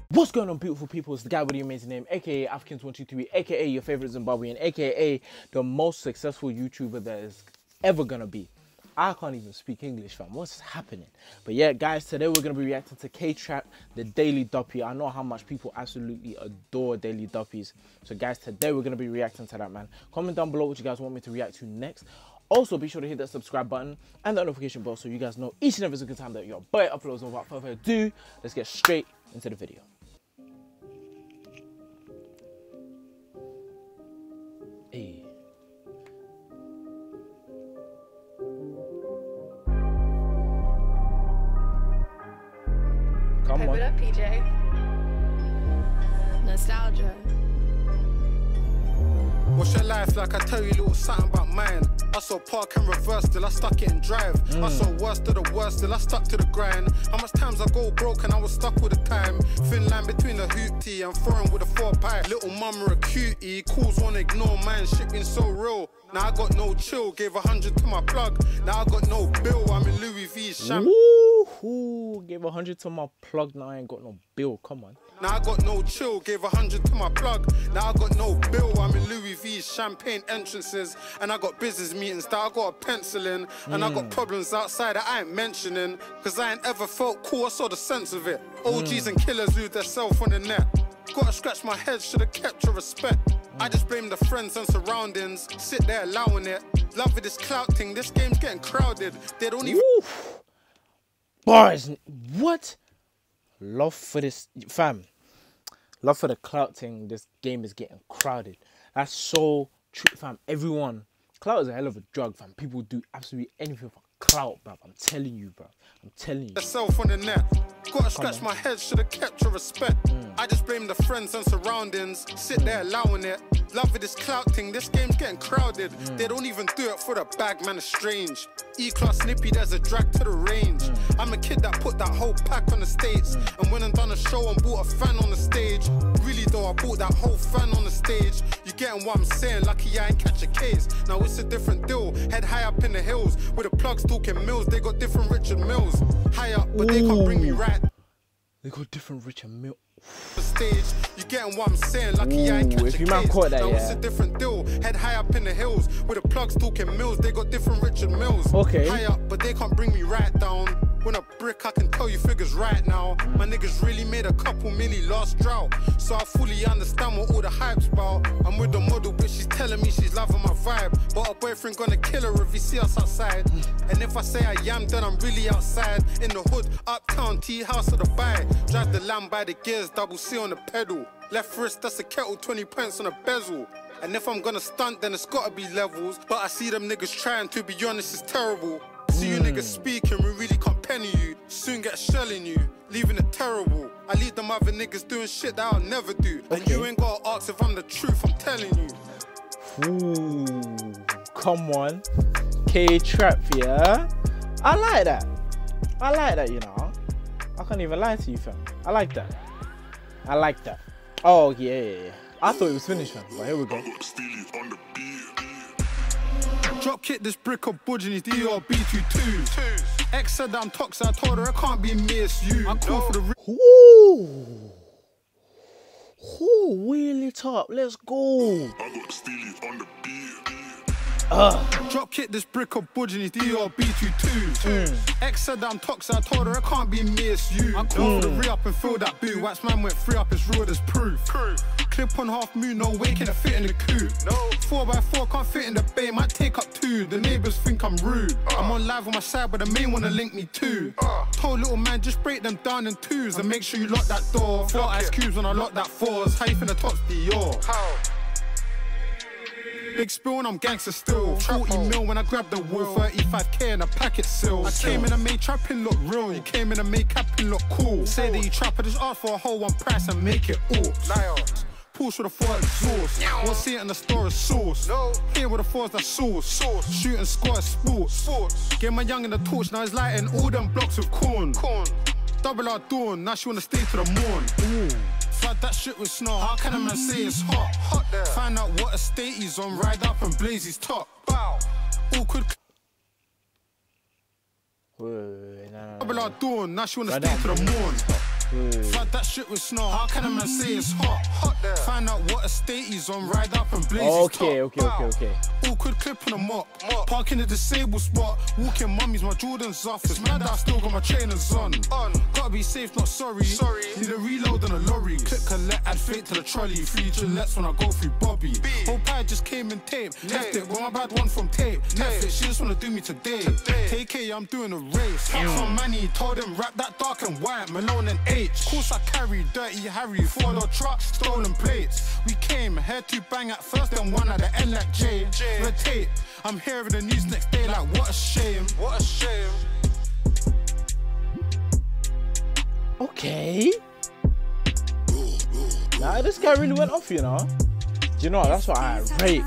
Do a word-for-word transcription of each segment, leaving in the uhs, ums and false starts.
What's going on, beautiful people? It's the guy with the amazing name, aka Africans one two three, aka your favorite Zimbabwean, aka the most successful YouTuber that is ever gonna be. I can't even speak English, fam. What's happening? But yeah, guys, today we're gonna be reacting to K-Trap, the Daily Duppy. I know how much people absolutely adore Daily Duppies. So guys, today we're gonna be reacting to that, man. Comment down below what you guys want me to react to next. Also, be sure to hit that subscribe button and that notification bell so you guys know each and every single time that your boy uploads. Without further ado, let's get straight into the video. Hey. Come Pipe on. it up, P J. Nostalgia. What's your life like? I tell you a little something about mine. I saw park and reverse till I stuck it and drive. Mm. I saw worst of the worst till I stuck to the grind. How much times I go broke and I was stuck with the time. Thin line between a hoopty and foreign with a four pipe. Little mama a cutie, calls wanna ignore mine. Shit been so real. Now I got no chill, gave a hundred to my plug. Now I got no bill, I'm in Louis V champ. Woo, gave a hundred to my plug, now I ain't got no bill, come on. Now I got no chill, gave a hundred to my plug. Now I got no bill, I'm in Louis V champagne entrances. And I got business meetings that I got a pencil in. And mm. I got problems outside that I ain't mentioning. Cause I ain't ever felt cool, I saw the sense of it. O Gs mm. and killers lose their self on the net. Gotta scratch my head, should've kept your respect. I just blame the friends and surroundings. Sit there allowing it. Love with this clout thing, this game's getting crowded. They don't even... Oof. Bars, what? Love for this, fam. Love for the clout thing, this game is getting crowded. That's so true, fam. Everyone, clout is a hell of a drug, fam. People do absolutely anything for clout, bro. I'm telling you, bro. I'm telling you. Self on the net. Gotta scratch my head, should've kept your respect. Mm. I just blame the friends and surroundings. Sit there allowing it. Love with this clout thing, this game's getting crowded. Mm. They don't even do it for the bag, man, it's strange. E-class snippy, there's a drag to the range. Mm. I'm a kid that put that whole pack on the States. Mm. And went and done a show and bought a fan on the stage. Really though, I bought that whole fan on the stage. You getting what I'm saying? Lucky I ain't catch a case. Now it's a different deal. Head high up in the hills. With the plugs talking mills, they got different Richard Mills. High up, but Ooh. They can't bring me right. They got different Richard Mills. The stage, you getting what I'm saying? Lucky Ooh, I ain't catch if a you case. Man caught that, now yeah. It's a different deal. Head high up in the hills. With the plugs talking mills, they got different Richard Mills. Okay. High up, but they can't bring me right down. When a brick, I can tell you figures right now. Mm. My niggas really made a couple milli last drought. So I fully understand what all the hype's about. I'm with the model, but she's telling me she's loving my vibe. But her boyfriend gonna kill her if he see us outside. Mm. And if I say I am, then I'm really outside. In the hood, uptown, tea house or the buy. Drive the lamb by the gears, double C on the pedal. Left wrist, that's a kettle, twenty pence on a bezel. And if I'm gonna stunt, then it's gotta be levels. But I see them niggas trying, to be honest, it's terrible. See you niggas speaking, we really can't penny you. Soon get shelling you, leaving it terrible. I leave them other niggas doing shit that I'll never do. Okay. And you ain't gotta ask if I'm the truth, I'm telling you. Ooh, come on. K-Trap, yeah? I like that. I like that, you know. I can't even lie to you, fam. I like that. I like that. Oh, yeah, yeah, yeah. I thought it was finished, fam, but here we go. Drop kick this brick of budging his D R B twenty-two. X said that I'm toxic, I told her it can't be me, it's you. I call for the... Ooh. Ooh, wheel it up, let's go. I got Steely on the beat. Uh. Drop kick this brick of budging his D R B twenty-two. Mm. X said that I'm toxic, I told her it can't be me, it's you. I call mm. for the re-up and fill that boot. Wax man went free up, it's real, there's proof. proof. Clip on half moon, no way can it fit in the coupe. No. Four by four can't fit in the bay, might take up two. The neighbours think I'm rude. Uh. I'm on live on my side, but the main wanna link me too. Uh. Told little man, just break them down in twos and make sure you lock that door. Four ice cubes when I lock that fours. How you finna touch Dior? How? Big spill and I'm gangster still. forty mil when I grab the wool. thirty-five K in a packet still. I came in and made trapping look real. You came in and made capping look cool. Say that you trap, I just ask for a whole one price and make it all. Push with a four exhaust. Won't see it in the store as sauce. No. Here with the fours that's sauce. sauce. Shoot and score is sports. sports. Get my young in the torch, now he's lighting all them blocks with corn. corn. Double our dawn, now she wanna stay to the morn. Ooh. Flood that shit with snow, how can a man say it's hot? hot there. Find out what estate he's on, ride up and blaze his top. Bow. Awkward. Wait, wait, wait, no, no, no. Double our dawn, now she wanna stay to the morn. Flood that shit with snow. How can a man say it's hot? Hot there. Find out what estate he's on. Ride up and blaze Okay, his okay, top. okay, okay. Awkward clip in a mop. mop. Park in the disabled spot. Walking mummies, my Jordan's off. It's mad that I still got my trainers on. on. Gotta be safe, not sorry. Sorry. Need a reload on a lorry. Click collect, add fate to the trolley. Three Gillettes when I go through Bobby. B. Whole pie just came in tape. tape. Left it, got my bad one from tape. Netflix, she just wanna do me today. today. K K, I'm doing a race. Hats on Manny, told him rap that dark and white. Malone and H. Course I carry Dirty Harry. Four-door truck, stolen plates. We came, head to bang at first, then one at the end like J. J. Red tape. I'm hearing the news next day like what a shame. What a shame. Okay. Nah, this guy really went off, you know. Do you know, that's what I rate.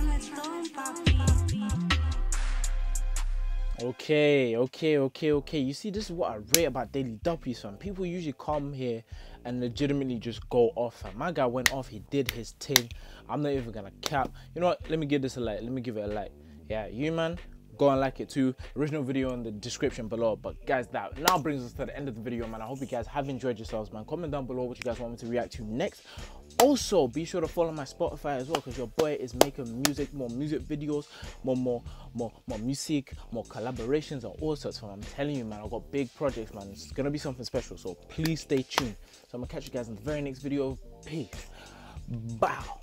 Okay, okay, okay, okay. You see, this is what I rate about Daily Duppies, fam. People usually come here and legitimately just go off, fam. My guy went off, he did his thing. I'm not even gonna cap. You know what? Let me give this a like. Let me give it a like. Yeah, you man, go and like it too. Original video in the description below. But guys, that now brings us to the end of the video, man. I hope you guys have enjoyed yourselves, man. Comment down below what you guys want me to react to next. Also, be sure to follow my Spotify as well, because your boy is making music, more music videos, more, more, more, more music, more collaborations, and all sorts. So I'm telling you, man, I've got big projects, man. It's gonna be something special. So please stay tuned. So I'm gonna catch you guys in the very next video. Peace. Bow.